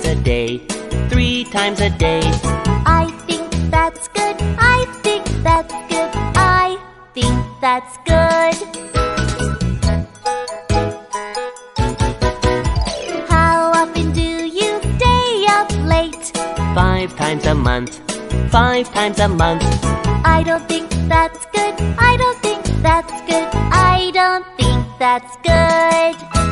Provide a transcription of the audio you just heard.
times a day, 3 times a day. I think that's good. I think that's good. I think that's good. How often do you stay up late? 5 times a month, 5 times a month. I don't think that's good. I don't think that's good. I don't think that's good.